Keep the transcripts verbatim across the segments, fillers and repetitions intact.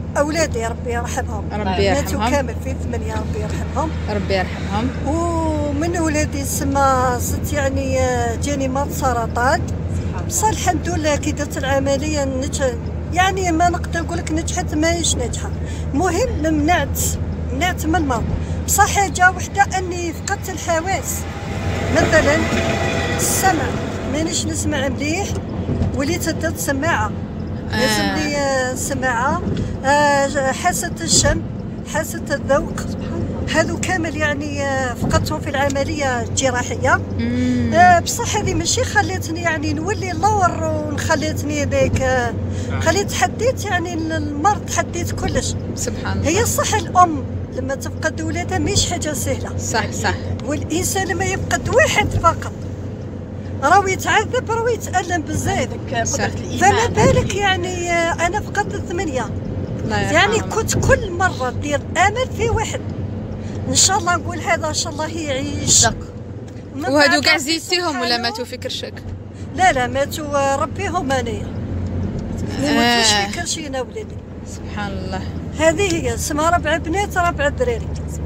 اولادي ربي يرحمهم، ربي يرحمهم، ماتوا كامل في ثمانية ربي يرحمهم، ربي يرحمهم. ومن ولادي سما زدت يعني جاني مرض سرطان، بصح الحمد لله كي درت العمليه نجح، يعني ما نقدر نقول لك نجحت ماهيش ناجحه، المهم منعت منعت من المرض. بصح حاجه وحده اني فقدت الحواس، مثلا السمع مانيش نسمع مليح، وليت درت سماعه لازم لي آه. سماعه، آه حاسه الشم، حاسه الذوق، هذو كامل يعني آه فقدتهم في العمليه الجراحيه. آه بصح هذه ماشي خليتني يعني نولي اللور ونخليتني ذاك، آه خليت حديت يعني المرض، حديت كلش. سبحان الله. هي صح الام لما تفقد ولادها ماهيش حاجه سهله، صح صح، والانسان لما يفقد واحد فقط راهو يتعذب، راهو يتألم بزاف، فما بالك يعني انا فقدت ثمانية، يعني كنت كل مره ندير امل في واحد، ان شاء الله نقول هذا ان شاء الله يعيش. وهادو كاع زيدتيهم ولا ماتوا في كرشك؟ لا لا ماتوا ربيهم انايا، ما ماتوش في كرشي انا ولادي. سبحان الله. هذه هي سما ربع بنات ربع دراري،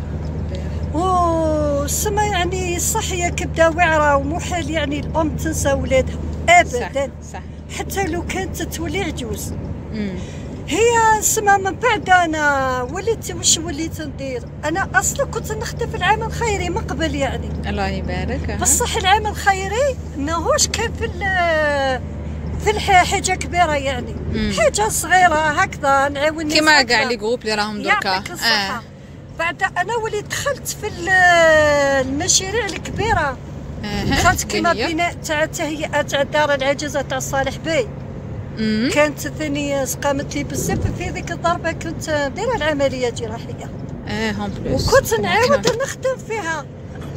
وسما يعني صح هي كبده واعره ومحال يعني الام تنسى ولادها ابدا. صح صح. حتى لو كانت تولي عجوز. مم. هي سما من بعد انا وليت واش وليت ندير، انا اصلا كنت نخدم في العمل الخيري من قبل يعني. الله يبارك. بصح العمل الخيري ماهوش كان في في الحياة حاجه كبيره يعني. مم. حاجه صغيره هكذا نعاون الناس كيما كاع لي جروب اللي راهم دركا. اه بعد انا وليت دخلت في المشاريع الكبيره، دخلت كيما بناء تاع تهيئه تاع دار العجزه تاع صالح باي. كانت ثاني قامت لي بزاف في ذيك الضربه، كنت دايره العمليه الجراحيه اه هون بلوس، وكنت نعاود نخدم فيها.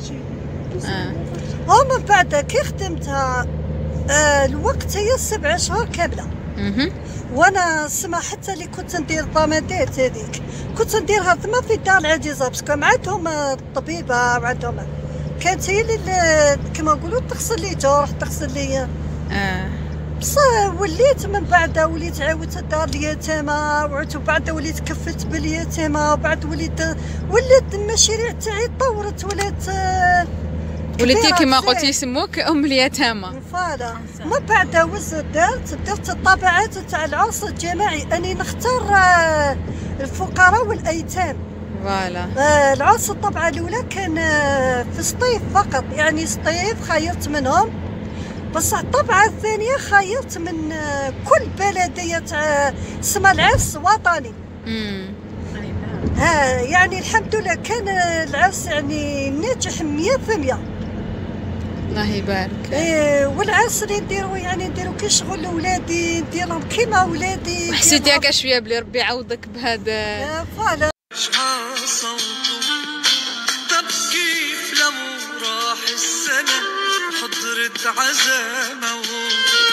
اه ومن بعد كي خدمتها آه الوقت هي سبع شهور كامله. اها وانا سما حتى اللي كنت ندير الضمادات هذيك كنت نديرها ثما في دار العجزه، باسكو عندهم الطبيبه وعندهم، كانت هي اللي كما نقولوا تغسل لي جرح، تغسل لي. اه بصح وليت من بعد وليت عاودت دار اليتامى، وعدت بعد وليت كفلت باليتامى، وبعد وليت ولات المشاريع تاعي تطورت، ولات آه وليتي كما قلتي يسموك ام اليتامى. فوالا من بعد وزت درت درت الطبعات تاع العرس الجماعي، اني نختار آه الفقراء والايتام. فوالا آه العرس الطبعه الاولى كان آه في سطيف فقط، يعني سطيف خيرت منهم، بصح الطبعه الثانيه خيرت من آه كل بلديه تاع سما العرس وطني. امم ها يعني الحمد لله كان العرس يعني ناجح مية في المية. الله يبارك. ايه والعرس اللي نديرو يعني نديرو كي شغل ولادي نديرهم كيما ولادي. وحسيتي هكا شويه بلي ربي يعوضك بهذا. فوالا. تبكي في لمو راح السنه حضرت عزامه